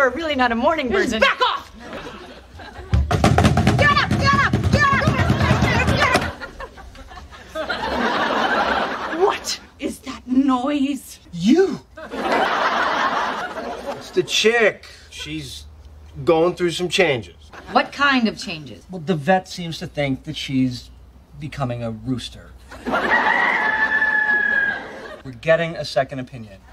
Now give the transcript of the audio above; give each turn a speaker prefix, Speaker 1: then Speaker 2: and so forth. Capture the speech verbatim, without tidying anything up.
Speaker 1: are really not a morning person.
Speaker 2: Back off!
Speaker 1: Get up! Get up! Get up! Get up!
Speaker 2: What is that noise?
Speaker 3: You! It's the chick. She's going through some changes.
Speaker 1: What kind of changes?
Speaker 4: Well, the vet seems to think that she's becoming a rooster. We're getting a second opinion.